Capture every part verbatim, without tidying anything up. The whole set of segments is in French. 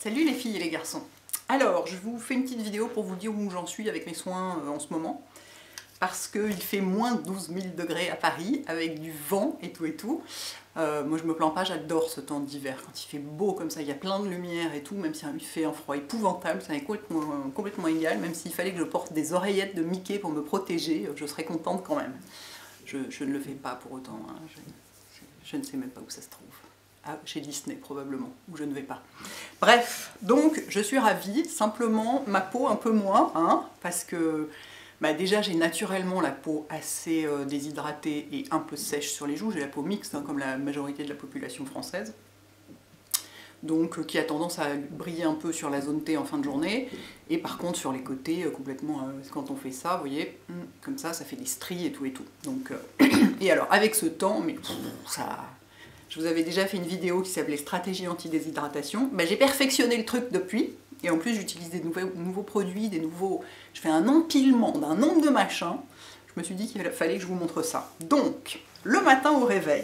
Salut les filles et les garçons. Alors, je vous fais une petite vidéo pour vous dire où j'en suis avec mes soins euh, en ce moment. Parce qu'il fait moins douze mille degrés à Paris, avec du vent et tout et tout. Euh, moi je me plains pas, j'adore ce temps d'hiver, quand il fait beau comme ça, il y a plein de lumière et tout, même si il fait un froid épouvantable, ça m'est complètement, euh, complètement égal, même s'il fallait que je porte des oreillettes de Mickey pour me protéger, je serais contente quand même. Je, je ne le fais pas pour autant, hein. je, je, je ne sais même pas où ça se trouve. Ah, chez Disney probablement, où je ne vais pas. Bref, donc je suis ravie, simplement ma peau un peu moins, hein, parce que bah déjà j'ai naturellement la peau assez euh, déshydratée et un peu sèche sur les joues, j'ai la peau mixte, hein, comme la majorité de la population française, donc euh, qui a tendance à briller un peu sur la zone T en fin de journée, et par contre sur les côtés, euh, complètement, euh, quand on fait ça, vous voyez, comme ça, ça fait des stries et tout et tout. Donc, euh, et alors avec ce temps, mais pff, ça... Je vous avais déjà fait une vidéo qui s'appelait Stratégie anti-déshydratation. Ben, j'ai perfectionné le truc depuis, et en plus j'utilise des nouveaux, nouveaux produits, des nouveaux... Je fais un empilement d'un nombre de machins. Je me suis dit qu'il fallait que je vous montre ça. Donc, le matin au réveil,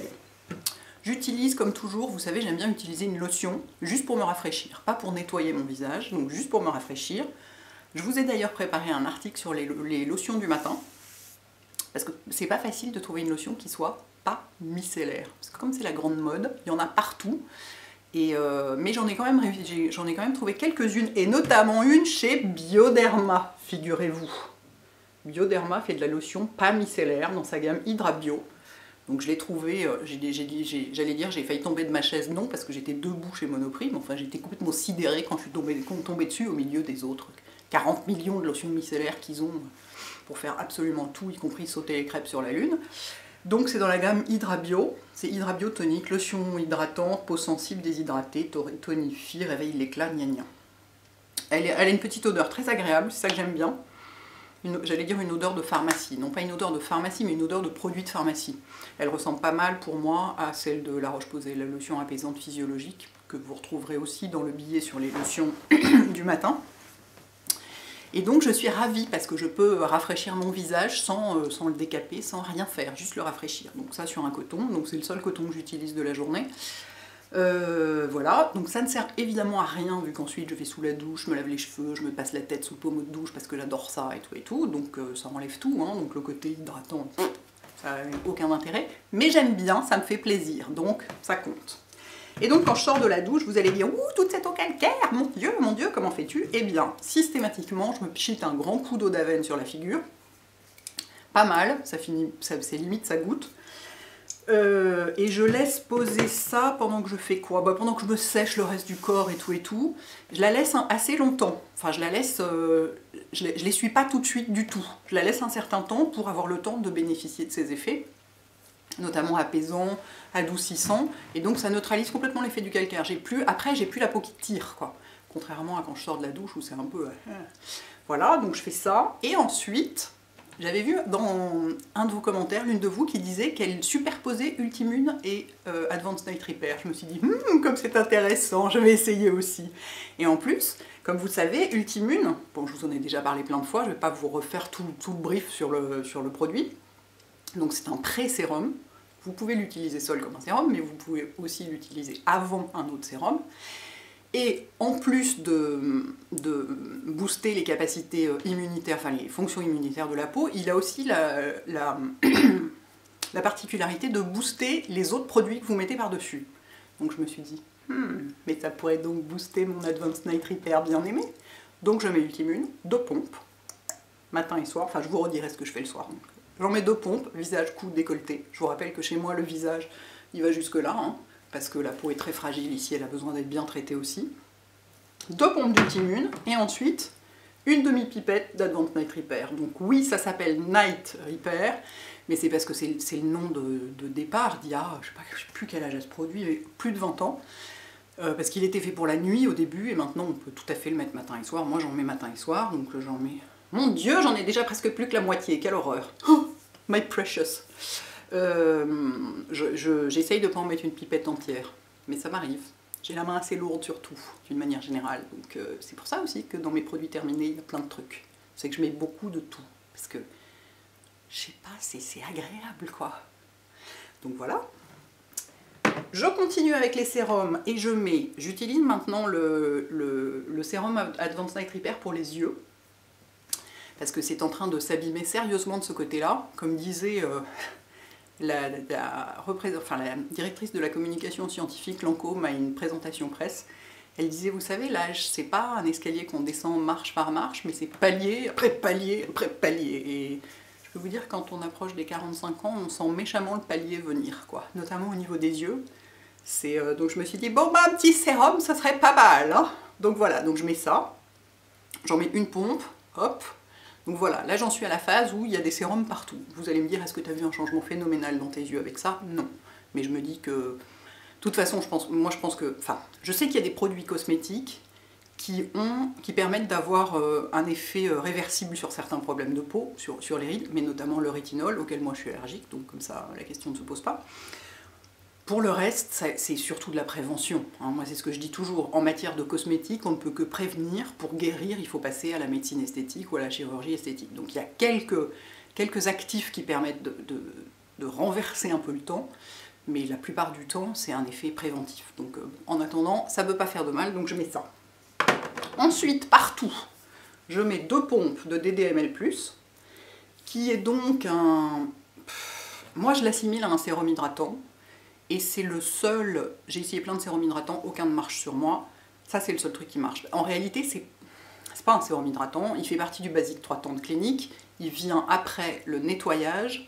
j'utilise comme toujours, vous savez, j'aime bien utiliser une lotion, juste pour me rafraîchir, pas pour nettoyer mon visage, donc juste pour me rafraîchir. Je vous ai d'ailleurs préparé un article sur les, les lotions du matin, parce que c'est pas facile de trouver une lotion qui soit pas micellaire, parce que comme c'est la grande mode, il y en a partout, et euh, mais j'en ai, quand même, j'en ai quand même trouvé quelques-unes, et notamment une chez Bioderma, figurez-vous. Bioderma fait de la lotion pas micellaire dans sa gamme Hydra Bio, donc je l'ai trouvé, euh, j'allais dire j'ai failli tomber de ma chaise, non, parce que j'étais debout chez Monoprix, mais enfin j'étais complètement sidérée quand je suis tombée, tombée dessus au milieu des autres quarante millions de lotions micellaires qu'ils ont pour faire absolument tout, y compris sauter les crêpes sur la lune. Donc c'est dans la gamme Hydra Bio, c'est Hydra Bio tonique, lotion hydratante, peau sensible, déshydratée, tonifie, réveille l'éclat, gna gna. Elle, elle a une petite odeur très agréable, c'est ça que j'aime bien. J'allais dire une odeur de pharmacie, non pas une odeur de pharmacie, mais une odeur de produit de pharmacie. Elle ressemble pas mal pour moi à celle de La Roche-Posay, la lotion apaisante physiologique, que vous retrouverez aussi dans le billet sur les lotions du matin. Et donc je suis ravie parce que je peux rafraîchir mon visage sans, euh, sans le décaper, sans rien faire, juste le rafraîchir. Donc ça sur un coton, donc c'est le seul coton que j'utilise de la journée. Euh, voilà, donc ça ne sert évidemment à rien vu qu'ensuite je vais sous la douche, je me lave les cheveux, je me passe la tête sous le pommeau de douche parce que j'adore ça et tout et tout, donc euh, ça enlève tout, hein, donc le côté hydratant, ça n'a aucun intérêt. Mais j'aime bien, ça me fait plaisir, donc ça compte. Et donc quand je sors de la douche, vous allez dire « Ouh, toute cette eau calcaire, mon Dieu, mon Dieu, comment fais-tu » Eh bien, systématiquement, je me pchite un grand coup d'eau d'Aven sur la figure. Pas mal, ça finit, ça, c'est limite, ça goûte. Euh, et je laisse poser ça pendant que je fais quoi bah, pendant que je me sèche le reste du corps et tout et tout. Je la laisse assez longtemps. Enfin, je la laisse... Euh, je ne l'essuie pas tout de suite du tout. Je la laisse un certain temps pour avoir le temps de bénéficier de ses effets, notamment apaisant, adoucissant, et donc ça neutralise complètement l'effet du calcaire. J'ai plus, après, j'ai plus la peau qui tire, quoi. Contrairement à quand je sors de la douche où c'est un peu... Euh, voilà, donc je fais ça, et ensuite, j'avais vu dans un de vos commentaires, l'une de vous qui disait qu'elle superposait Ultimune et euh, Advanced Night Repair. Je me suis dit, hm, comme c'est intéressant, je vais essayer aussi. Et en plus, comme vous le savez, Ultimune, bon, je vous en ai déjà parlé plein de fois, je ne vais pas vous refaire tout, tout le brief sur le, sur le produit. Donc c'est un pré-sérum, vous pouvez l'utiliser seul comme un sérum, mais vous pouvez aussi l'utiliser avant un autre sérum. Et en plus de, de booster les capacités immunitaires, enfin les fonctions immunitaires de la peau, il a aussi la, la, la particularité de booster les autres produits que vous mettez par-dessus. Donc je me suis dit, hmm, mais ça pourrait donc booster mon Advanced Night Repair bien aimé. Donc je mets Ultimune, deux pompes, matin et soir, enfin je vous redirai ce que je fais le soir. Donc. J'en mets deux pompes, visage, cou, décolleté. Je vous rappelle que chez moi, le visage, il va jusque là, hein, parce que la peau est très fragile ici, elle a besoin d'être bien traitée aussi. Deux pompes d'Ultimune, et ensuite, une demi-pipette d'Advanced Night Repair. Donc oui, ça s'appelle Night Repair, mais c'est parce que c'est le nom de, de départ d'il y a, je ne sais pas, je sais plus quel âge a ce produit, mais plus de vingt ans. Euh, parce qu'il était fait pour la nuit au début, et maintenant on peut tout à fait le mettre matin et soir. Moi j'en mets matin et soir, donc j'en mets... Mon Dieu, j'en ai déjà presque plus que la moitié, quelle horreur. Oh, my precious. Euh, J'essaye je, de ne pas en mettre une pipette entière, mais ça m'arrive. J'ai la main assez lourde surtout, d'une manière générale. Donc euh, c'est pour ça aussi que dans mes produits terminés, il y a plein de trucs. C'est que je mets beaucoup de tout, parce que, je sais pas, c'est agréable quoi. Donc voilà. Je continue avec les sérums et je mets, j'utilise maintenant le, le, le sérum Advanced Night Repair pour les yeux. Parce que c'est en train de s'abîmer sérieusement de ce côté-là. Comme disait euh, la, la, la, enfin, la directrice de la communication scientifique, Lancôme, à une présentation presse, elle disait, vous savez, l'âge, c'est pas un escalier qu'on descend marche par marche, mais c'est palier après palier après palier. Et je peux vous dire, quand on approche des quarante-cinq ans, on sent méchamment le palier venir, quoi. Notamment au niveau des yeux. Euh, donc je me suis dit, bon, bah, un petit sérum, ça serait pas mal. Hein. Donc voilà, donc je mets ça. J'en mets une pompe, hop. Donc voilà, là j'en suis à la phase où il y a des sérums partout. Vous allez me dire, est-ce que tu as vu un changement phénoménal dans tes yeux avec ça? Non. Mais je me dis que, de toute façon, je pense, moi je pense que, enfin, je sais qu'il y a des produits cosmétiques qui, ont, qui permettent d'avoir euh, un effet euh, réversible sur certains problèmes de peau, sur, sur les rides, mais notamment le rétinol, auquel moi je suis allergique, donc comme ça la question ne se pose pas. Pour le reste, c'est surtout de la prévention. Hein. Moi, c'est ce que je dis toujours. En matière de cosmétique, on ne peut que prévenir. Pour guérir, il faut passer à la médecine esthétique ou à la chirurgie esthétique. Donc il y a quelques, quelques actifs qui permettent de, de, de renverser un peu le temps, mais la plupart du temps, c'est un effet préventif. Donc euh, en attendant, ça ne peut pas faire de mal, donc je mets ça. Ensuite, partout, je mets deux pompes de D D M L plus, qui est donc un... Moi, je l'assimile à un sérum hydratant. Et c'est le seul, j'ai essayé plein de sérums hydratants, aucun ne marche sur moi. Ça, c'est le seul truc qui marche. En réalité, c'est pas un sérum hydratant, il fait partie du basique trois temps de clinique. Il vient après le nettoyage,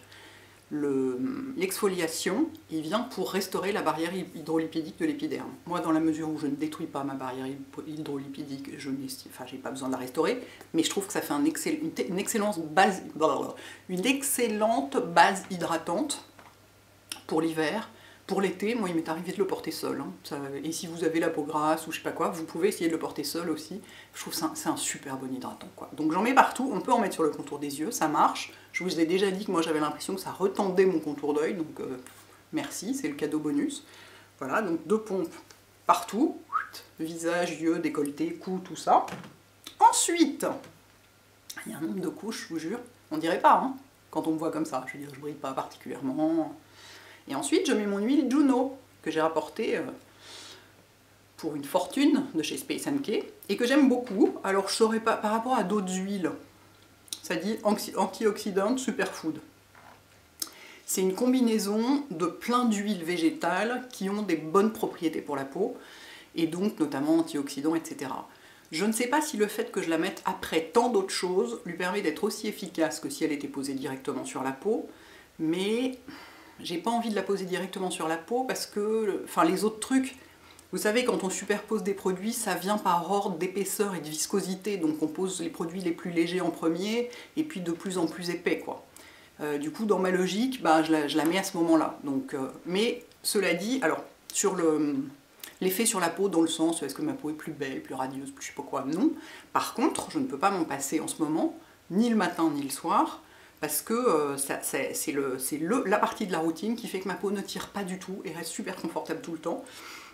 l'exfoliation, le, il vient pour restaurer la barrière hydrolipidique de l'épiderme. Moi, dans la mesure où je ne détruis pas ma barrière hydrolipidique, je n'ai enfin, j'ai pas besoin de la restaurer, mais je trouve que ça fait un excell, une, une, excellente base, une excellente base hydratante pour l'hiver. Pour l'été, moi il m'est arrivé de le porter seul, hein. Ça, et si vous avez la peau grasse ou je sais pas quoi, vous pouvez essayer de le porter seul aussi. Je trouve que c'est un, un super bon hydratant, quoi. Donc j'en mets partout, on peut en mettre sur le contour des yeux, ça marche. Je vous ai déjà dit que moi j'avais l'impression que ça retendait mon contour d'œil, donc euh, merci, c'est le cadeau bonus. Voilà, donc deux pompes partout, visage, yeux, décolleté, cou, tout ça. Ensuite, il y a un nombre de couches, je vous jure, on dirait pas, hein, quand on me voit comme ça, je veux dire, je brille pas particulièrement. Et ensuite, je mets mon huile Juno, que j'ai rapportée euh, pour une fortune de chez Space and Key, et que j'aime beaucoup. Alors, je saurais pas, par rapport à d'autres huiles, ça dit antioxydante superfood. C'est une combinaison de plein d'huiles végétales qui ont des bonnes propriétés pour la peau, et donc notamment antioxydants, et cetera. Je ne sais pas si le fait que je la mette après tant d'autres choses lui permet d'être aussi efficace que si elle était posée directement sur la peau, mais j'ai pas envie de la poser directement sur la peau parce que, enfin les autres trucs, vous savez, quand on superpose des produits, ça vient par ordre d'épaisseur et de viscosité, donc on pose les produits les plus légers en premier, et puis de plus en plus épais, quoi. Euh, du coup, dans ma logique, bah, je, la, je la mets à ce moment-là. Donc, euh, mais cela dit, alors, sur le... l'effet sur la peau, dans le sens, est-ce que ma peau est plus belle, plus radieuse, plus je sais pas quoi, non. Par contre, je ne peux pas m'en passer en ce moment, ni le matin, ni le soir, parce que euh, c'est la partie de la routine qui fait que ma peau ne tire pas du tout et reste super confortable tout le temps.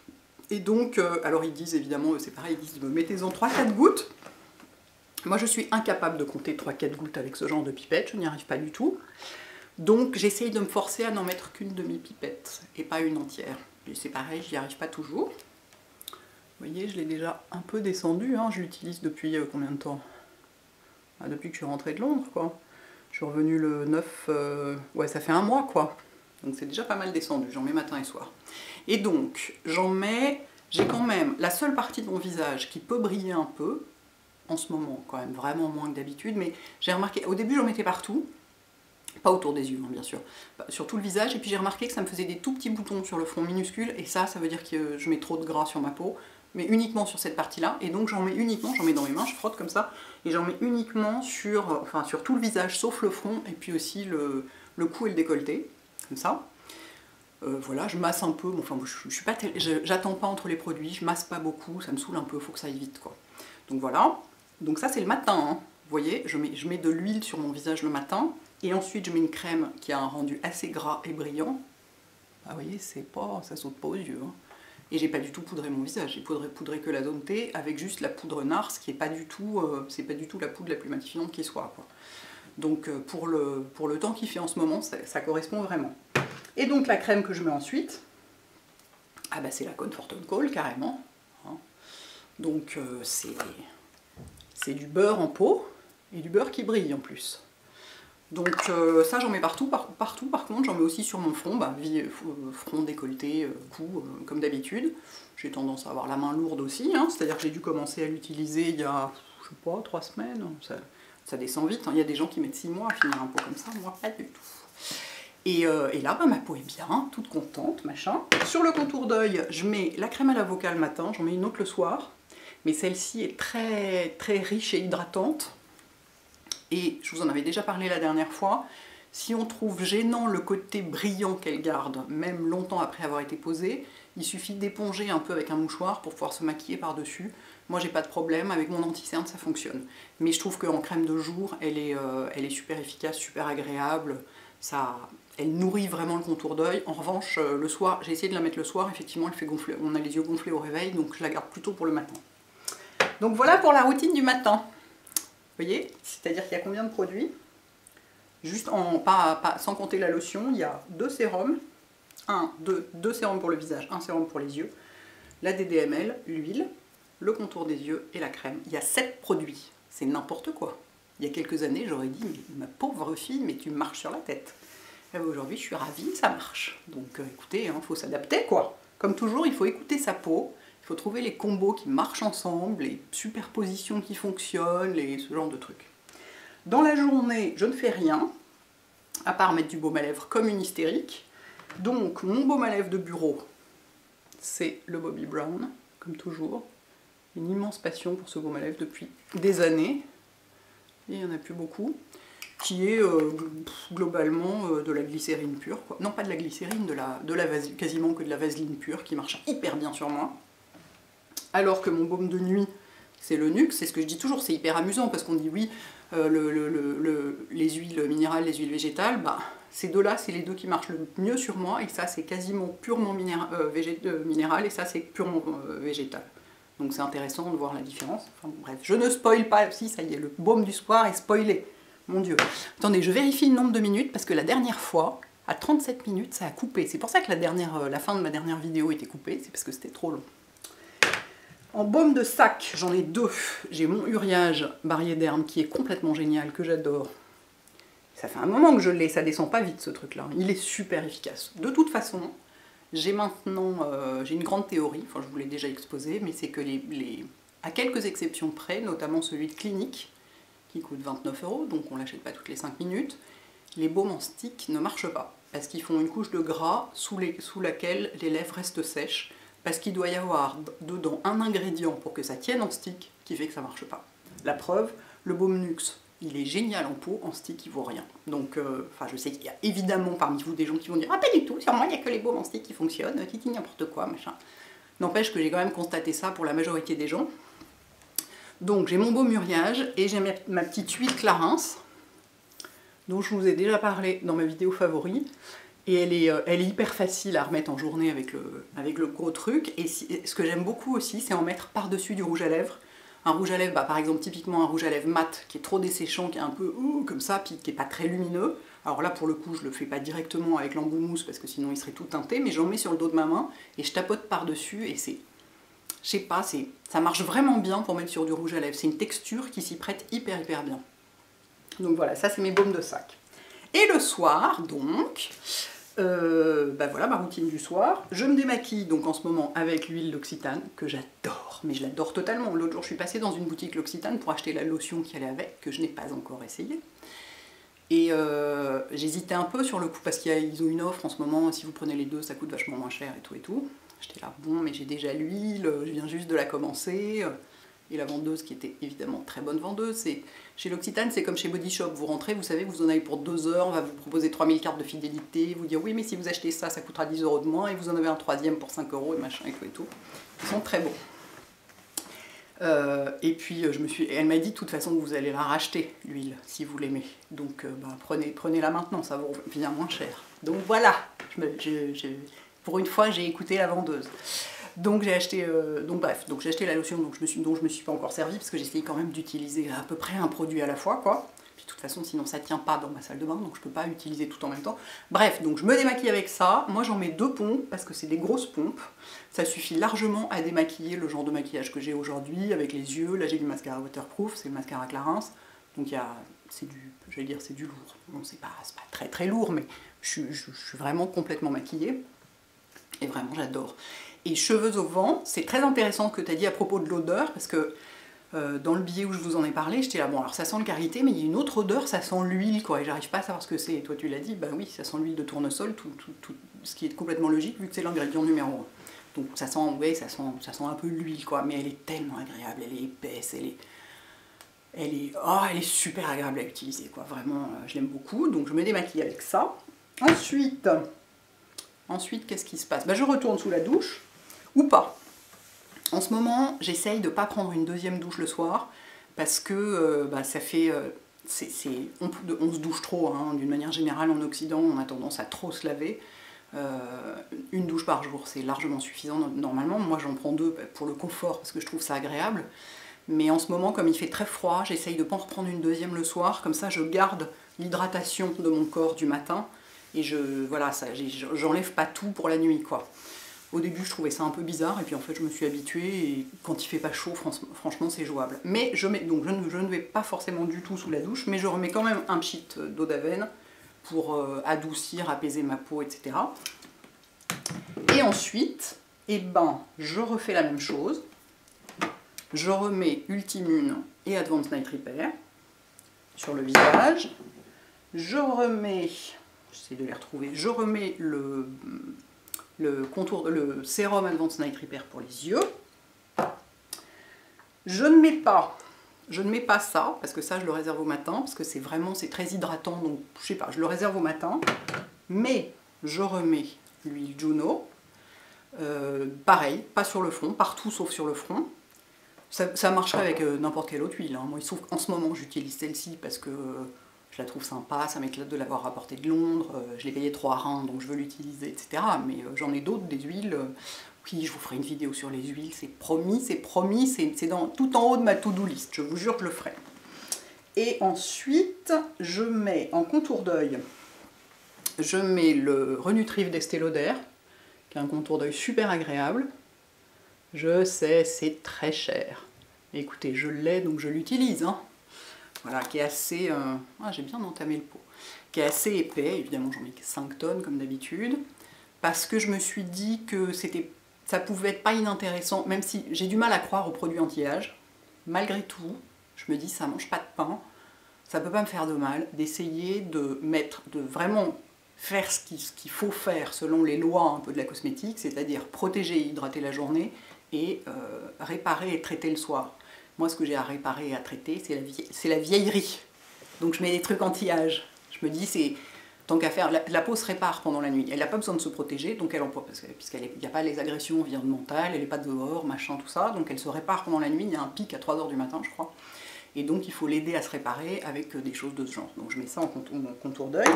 Et donc, euh, alors ils disent évidemment, c'est pareil, ils disent mettez-en trois quatre gouttes. Moi je suis incapable de compter trois quatre gouttes avec ce genre de pipette, je n'y arrive pas du tout. Donc j'essaye de me forcer à n'en mettre qu'une demi-pipette et pas une entière. Et c'est pareil, j'y arrive pas toujours. Vous voyez, je l'ai déjà un peu descendu, hein. Je l'utilise depuis euh, combien de temps? Ah, depuis que je suis rentrée de Londres, quoi. Je suis revenue le neuf, euh, ouais ça fait un mois quoi, donc c'est déjà pas mal descendu, j'en mets matin et soir. Et donc j'en mets, j'ai quand même la seule partie de mon visage qui peut briller un peu, en ce moment quand même, vraiment moins que d'habitude, mais j'ai remarqué, au début j'en mettais partout, pas autour des yeux hein, bien sûr, sur tout le visage, et puis j'ai remarqué que ça me faisait des tout petits boutons sur le front minuscule, et ça, ça veut dire que je mets trop de gras sur ma peau, mais uniquement sur cette partie-là, et donc j'en mets uniquement, j'en mets dans mes mains, je frotte comme ça, et j'en mets uniquement sur, enfin, sur tout le visage, sauf le front, et puis aussi le, le cou et le décolleté, comme ça. Euh, voilà, je masse un peu, bon, enfin, je, je suis pas, j'attends pas entre les produits, je masse pas beaucoup, ça me saoule un peu, il faut que ça aille vite, quoi. Donc voilà, donc ça c'est le matin, hein. Vous voyez, je mets, je mets de l'huile sur mon visage le matin, et ensuite je mets une crème qui a un rendu assez gras et brillant. Ah, vous voyez, c'est pas, ça saute pas aux yeux, hein. Et j'ai pas du tout poudré mon visage, j'ai poudré, poudré que la zone T avec juste la poudre Nars qui est pas du tout, euh, c'est pas du tout la poudre la plus matifiante qui soit, quoi. Donc euh, pour, le, pour le temps qu'il fait en ce moment, ça, ça correspond vraiment. Et donc la crème que je mets ensuite, Ah bah c'est la Comfort and Call carrément. Hein. Donc euh, c'est du beurre en pot et du beurre qui brille en plus. Donc euh, ça j'en mets partout, par, partout par contre j'en mets aussi sur mon front, bah, vie, front, décolleté, euh, cou, euh, comme d'habitude. J'ai tendance à avoir la main lourde aussi, hein, c'est-à-dire que j'ai dû commencer à l'utiliser il y a, je sais pas, trois semaines, ça, ça descend vite, hein. Il y a des gens qui mettent six mois à finir un pot comme ça, moi pas du tout. Et, euh, et là bah, ma peau est bien, toute contente, machin. Sur le contour d'œil, je mets la crème à l'avocat le matin, j'en mets une autre le soir, mais celle-ci est très, très riche et hydratante. Et je vous en avais déjà parlé la dernière fois, si on trouve gênant le côté brillant qu'elle garde, même longtemps après avoir été posée, il suffit d'éponger un peu avec un mouchoir pour pouvoir se maquiller par-dessus. Moi j'ai pas de problème, avec mon anti-cerne ça fonctionne. Mais je trouve qu'en crème de jour, elle est, euh, elle est super efficace, super agréable, ça, elle nourrit vraiment le contour d'œil. En revanche, euh, le soir, j'ai essayé de la mettre le soir, effectivement elle fait gonfler, on a les yeux gonflés au réveil, donc je la garde plutôt pour le matin. Donc voilà pour la routine du matin. Vous voyez, c'est-à-dire qu'il y a combien de produits? Juste en, pas, pas, sans compter la lotion, il y a deux sérums, un, deux, deux sérums pour le visage, un sérum pour les yeux, la D D M L, l'huile, le contour des yeux et la crème. Il y a sept produits, c'est n'importe quoi. Il y a quelques années, j'aurais dit, mais, ma pauvre fille, mais tu marches sur la tête. Aujourd'hui, je suis ravie, ça marche. Donc euh, écoutez, il hein, faut s'adapter quoi. Comme toujours, il faut écouter sa peau. Il faut trouver les combos qui marchent ensemble, les superpositions qui fonctionnent, et ce genre de trucs. Dans la journée, je ne fais rien, à part mettre du baume à lèvres comme une hystérique. Donc, mon baume à lèvres de bureau, c'est le Bobbi Brown, comme toujours. Une immense passion pour ce baume à lèvres depuis des années. Et il n'y en a plus beaucoup. Qui est euh, globalement euh, de la glycérine pure. Quoi. Non, pas de la glycérine, de la, de la vaseline, quasiment que de la vaseline pure, qui marche hyper bien sur moi. Alors que mon baume de nuit, c'est le Nuxe, c'est ce que je dis toujours, c'est hyper amusant parce qu'on dit oui, euh, le, le, le, le, les huiles minérales, les huiles végétales, bah, ces deux-là, c'est les deux qui marchent le mieux sur moi, et ça, c'est quasiment purement minéral, euh, végé, euh, minéral, et ça, c'est purement euh, végétal. Donc c'est intéressant de voir la différence. Enfin, bon, bref, je ne spoil pas, si, ça y est, le baume du soir est spoilé, mon Dieu. Attendez, je vérifie le nombre de minutes, parce que la dernière fois, à trente-sept minutes, ça a coupé. C'est pour ça que la, dernière, la fin de ma dernière vidéo était coupée, c'est parce que c'était trop long. En baume de sac, j'en ai deux. J'ai mon Uriage Barrier-Derme qui est complètement génial, que j'adore. Ça fait un moment que je l'ai, ça descend pas vite ce truc-là. Il est super efficace. De toute façon, j'ai maintenant euh, j'ai une grande théorie, enfin je vous l'ai déjà exposé, mais c'est que les, les, à quelques exceptions près, notamment celui de Clinique, qui coûte vingt-neuf euros, donc on l'achète pas toutes les cinq minutes, les baumes en stick ne marchent pas, parce qu'ils font une couche de gras sous, les, sous laquelle les lèvres restent sèches, parce qu'il doit y avoir dedans un ingrédient pour que ça tienne en stick qui fait que ça marche pas. La preuve, le baume Nuxe, il est génial en pot, en stick il vaut rien. Donc, euh, enfin je sais qu'il y a évidemment parmi vous des gens qui vont dire « Ah pas du tout, sur moi il n'y a que les baumes en stick qui fonctionnent, titi n'importe quoi, machin ». N'empêche que j'ai quand même constaté ça pour la majorité des gens. Donc j'ai mon baume Uriage et j'ai ma petite huile Clarins, dont je vous ai déjà parlé dans ma vidéo favori. Et elle est, elle est hyper facile à remettre en journée avec le, avec le gros truc. Et si, ce que j'aime beaucoup aussi, c'est en mettre par-dessus du rouge à lèvres. Un rouge à lèvres, bah, par exemple, typiquement un rouge à lèvres mat, qui est trop desséchant, qui est un peu ouh, comme ça, puis qui n'est pas très lumineux. Alors là, pour le coup, je le fais pas directement avec l'embout mousse, parce que sinon il serait tout teinté, mais j'en mets sur le dos de ma main, et je tapote par-dessus, et c'est... Je sais pas, ça marche vraiment bien pour mettre sur du rouge à lèvres. C'est une texture qui s'y prête hyper, hyper bien. Donc voilà, ça c'est mes baumes de sac. Et le soir, donc... Euh, bah voilà ma routine du soir. Je me démaquille donc en ce moment avec l'huile L'Occitane que j'adore, mais je l'adore totalement. L'autre jour je suis passée dans une boutique L'Occitane pour acheter la lotion qui allait avec, que je n'ai pas encore essayée. Et euh, j'hésitais un peu sur le coup parce qu'ils ont une offre en ce moment, si vous prenez les deux ça coûte vachement moins cher et tout et tout. J'étais là, bon mais j'ai déjà l'huile, je viens juste de la commencer. Et la vendeuse, qui était évidemment très bonne vendeuse, c'est chez L'Occitane, c'est comme chez Body Shop. Vous rentrez, vous savez, vous en avez pour deux heures, on va vous proposer trois mille cartes de fidélité, vous dire oui, mais si vous achetez ça, ça coûtera dix euros de moins, et vous en avez un troisième pour cinq euros, et machin, et tout et tout. Ils sont très beaux. Euh, et puis, je me suis, elle m'a dit de toute façon que vous allez la racheter, l'huile, si vous l'aimez. Donc, euh, bah, prenez, prenez-la maintenant, ça vous revient moins cher. Donc voilà, je me, je, je, pour une fois, j'ai écouté la vendeuse. Donc j'ai acheté, euh, donc bref, donc j'ai acheté la lotion donc je me suis, dont je me suis pas encore servi parce que j'essayais quand même d'utiliser à peu près un produit à la fois quoi. Puis de toute façon, sinon ça tient pas dans ma salle de bain, donc je peux pas utiliser tout en même temps. Bref, donc je me démaquille avec ça. Moi j'en mets deux pompes, parce que c'est des grosses pompes. Ça suffit largement à démaquiller le genre de maquillage que j'ai aujourd'hui, avec les yeux. Là j'ai du mascara waterproof, c'est le mascara Clarins. Donc il y a, c'est du, je vais dire c'est du lourd. Bon, c'est pas, pas très très lourd, mais je, je, je suis vraiment complètement maquillée. Et vraiment j'adore. Et cheveux au vent, c'est très intéressant ce que tu as dit à propos de l'odeur, parce que euh, dans le billet où je vous en ai parlé, j'étais là, bon alors ça sent le karité, mais il y a une autre odeur, ça sent l'huile, quoi, et j'arrive pas à savoir ce que c'est. Et toi tu l'as dit, bah oui, ça sent l'huile de tournesol, tout, tout, tout, ce qui est complètement logique, vu que c'est l'ingrédient numéro un. Donc ça sent, ouais, ça sent, ça sent un peu l'huile, quoi, mais elle est tellement agréable, elle est épaisse, elle est... Elle est, oh, elle est super agréable à utiliser, quoi, vraiment, euh, je l'aime beaucoup, donc je me démaquille avec ça. Ensuite, ensuite qu'est-ce qui se passe? Bah, je retourne sous la douche, ou pas. En ce moment, j'essaye de ne pas prendre une deuxième douche le soir, parce que euh, bah, ça fait... Euh, c'est, c'est, on, on se douche trop, hein, d'une manière générale en Occident, on a tendance à trop se laver. Euh, une douche par jour, c'est largement suffisant normalement. Moi j'en prends deux pour le confort, parce que je trouve ça agréable. Mais en ce moment, comme il fait très froid, j'essaye de ne pas en reprendre une deuxième le soir, comme ça je garde l'hydratation de mon corps du matin, et je, voilà, ça, j'enlève pas tout pour la nuit, quoi. Au début, je trouvais ça un peu bizarre, et puis en fait, je me suis habituée, et quand il fait pas chaud, franchement, c'est jouable. Mais je mets, donc je ne, je ne vais pas forcément du tout sous la douche, mais je remets quand même un pchit d'eau d'Aven pour euh, adoucir, apaiser ma peau, et cetera. Et ensuite, eh ben, je refais la même chose. Je remets Ultimune et Advanced Night Repair sur le visage. Je remets, j'essaie de les retrouver, je remets le, le, contour, le sérum Advanced Night Repair pour les yeux. Je ne mets pas, je ne mets pas ça, parce que ça je le réserve au matin, parce que c'est vraiment, c'est très hydratant, donc je sais pas, je le réserve au matin. Mais je remets l'huile Juno, euh, pareil, pas sur le front, partout sauf sur le front. Ça, ça marcherait avec euh, n'importe quelle autre huile, hein. Moi, il se trouve qu'en ce moment, j'utilise celle-ci parce que euh, je la trouve sympa, ça m'éclate de l'avoir rapportée de Londres, euh, je l'ai payée trois reins, donc je veux l'utiliser, et cetera. Mais euh, j'en ai d'autres, des huiles. Euh, oui, je vous ferai une vidéo sur les huiles, c'est promis, c'est promis, c'est tout en haut de ma to-do list, je vous jure que je le ferai. Et ensuite, je mets en contour d'œil, je mets le Renutriv d'Estée Lauder, qui est un contour d'œil super agréable. Je sais, c'est très cher. Écoutez, je l'ai, donc je l'utilise. Hein. Voilà, qui est assez... Euh... Ah, j'ai bien entamé le pot. Qui est assez épais, évidemment j'en mets cinq tonnes comme d'habitude. Parce que je me suis dit que c'était, ça pouvait être pas inintéressant, même si j'ai du mal à croire aux produits anti-âge. Malgré tout, je me dis, ça mange pas de pain. Ça peut pas me faire de mal d'essayer de mettre, de vraiment faire ce qu'il ce qu'il faut faire selon les lois un peu de la cosmétique, c'est-à-dire protéger et hydrater la journée, et euh, réparer et traiter le soir. Moi, ce que j'ai à réparer et à traiter, c'est la, vie... la vieillerie. Donc je mets des trucs anti-âge. Je me dis, c'est tant qu'à faire, la, la peau se répare pendant la nuit. Elle n'a pas besoin de se protéger, donc elle emploie, parce que puisqu'il n'y a pas les agressions environnementales, elle n'est pas dehors, machin, tout ça, donc elle se répare pendant la nuit. Il y a un pic à trois heures du matin, je crois. Et donc il faut l'aider à se réparer avec des choses de ce genre. Donc je mets ça en contour, en contour d'œil.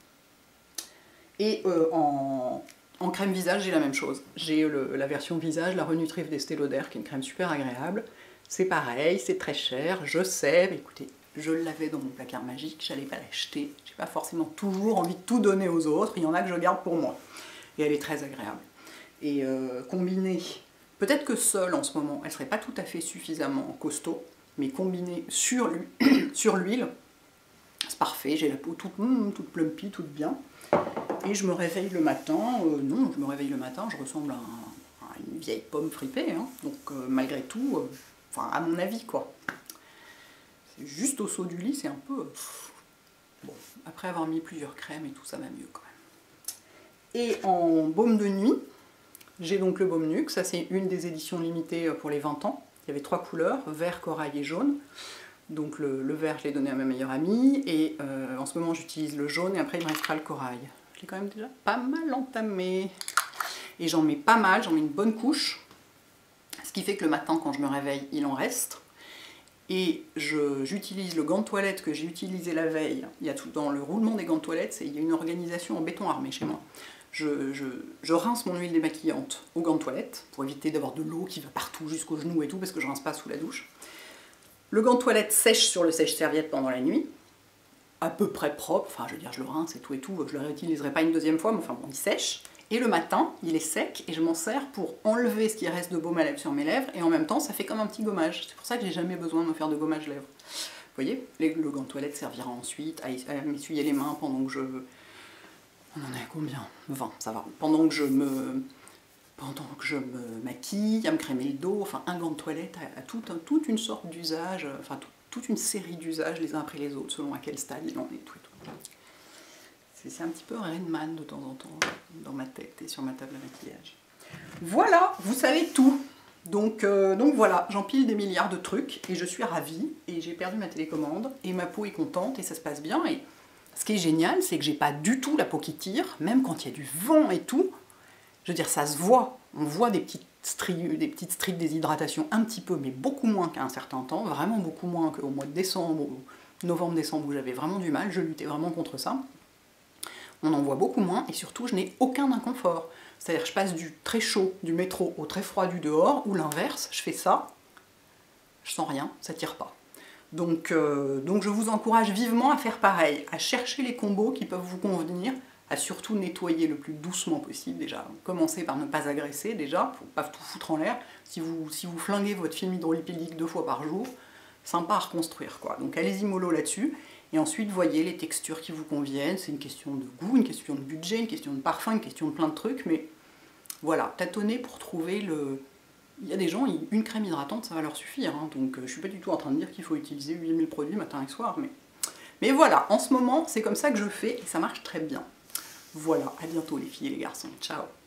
Et euh, en... En crème visage, j'ai la même chose. J'ai la version visage, la Renutriv d'Estée Lauder, qui est une crème super agréable. C'est pareil, c'est très cher, je sais, mais écoutez, je l'avais dans mon placard magique, j'allais pas l'acheter. J'ai pas forcément toujours envie de tout donner aux autres, il y en a que je garde pour moi. Et elle est très agréable. Et euh, combinée, peut-être que seule en ce moment, elle serait pas tout à fait suffisamment costaud, mais combinée sur l'huile, c'est parfait, j'ai la peau toute, mm, toute plumpy, toute bien. Et je me réveille le matin, euh, non, je me réveille le matin, je ressemble à, un, à une vieille pomme fripée, hein, donc euh, malgré tout, euh, enfin à mon avis quoi. C'est juste au saut du lit, c'est un peu... Euh, bon, après avoir mis plusieurs crèmes et tout, ça va mieux quand même. Et en baume de nuit, j'ai donc le baume nuque, ça c'est une des éditions limitées pour les vingt ans. Il y avait trois couleurs, vert, corail et jaune. Donc le, le vert, je l'ai donné à ma meilleure amie, et euh, en ce moment j'utilise le jaune, et après il me restera le corail. Je l'ai quand même déjà pas mal entamé. Et j'en mets pas mal, j'en mets une bonne couche, ce qui fait que le matin, quand je me réveille, il en reste. Et j'utilise le gant de toilette que j'ai utilisé la veille. Il y a tout dans le roulement des gants de toilette, il y a une organisation en béton armé chez moi. Je, je, je rince mon huile démaquillante au gant de toilette, pour éviter d'avoir de l'eau qui va partout jusqu'aux genoux et tout, parce que je rince pas sous la douche. Le gant de toilette sèche sur le sèche-serviette pendant la nuit. à peu près propre, enfin je veux dire je le rince et tout et tout, je le réutiliserai pas une deuxième fois, mais enfin bon, il sèche. Et le matin, il est sec et je m'en sers pour enlever ce qui reste de baume à lèvres sur mes lèvres et en même temps ça fait comme un petit gommage. C'est pour ça que j'ai jamais besoin de me faire de gommage lèvres. Vous voyez, le gant de toilette servira ensuite à m'essuyer les mains pendant que je... On en est à combien? vingt, ça va. Pendant que je me... Pendant que je me maquille, à me crémer le dos, enfin un gant de toilette a, a tout, un, toute une sorte d'usage, enfin tout, toute une série d'usages les uns après les autres, selon à quel stade il en est, tout et tout. C'est un petit peu Rain Man de temps en temps dans ma tête et sur ma table à maquillage. Voilà, vous savez tout. Donc, euh, donc voilà, j'empile des milliards de trucs et je suis ravie. Et j'ai perdu ma télécommande et ma peau est contente et ça se passe bien. Et ce qui est génial, c'est que j'ai pas du tout la peau qui tire, même quand il y a du vent et tout. Je veux dire, ça se voit. On voit des petites stries, des petites stries de déshydratation un petit peu, mais beaucoup moins qu'à un certain temps. Vraiment beaucoup moins qu'au mois de décembre, novembre-décembre, où j'avais vraiment du mal. Je luttais vraiment contre ça. On en voit beaucoup moins et surtout je n'ai aucun inconfort. C'est-à-dire je passe du très chaud du métro au très froid du dehors, ou l'inverse, je fais ça, je sens rien, ça tire pas. Donc, euh, donc je vous encourage vivement à faire pareil, à chercher les combos qui peuvent vous convenir, à surtout nettoyer le plus doucement possible déjà. Commencez par ne pas agresser déjà, pour pas tout foutre en l'air. Si vous, si vous flinguez votre film hydrolipidique deux fois par jour, sympa à reconstruire quoi. Donc allez-y mollo là-dessus. Et ensuite, voyez les textures qui vous conviennent. C'est une question de goût, une question de budget, une question de parfum, une question de plein de trucs. Mais voilà, tâtonnez pour trouver le... Il y a des gens, une crème hydratante, ça va leur suffire. Hein. Donc je suis pas du tout en train de dire qu'il faut utiliser huit mille produits matin et soir. Mais, mais voilà, en ce moment, c'est comme ça que je fais et ça marche très bien. Voilà, à bientôt les filles et les garçons. Ciao!